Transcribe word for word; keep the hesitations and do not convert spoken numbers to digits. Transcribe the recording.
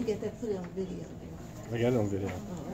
get that put it on video. I got it on video. Oh,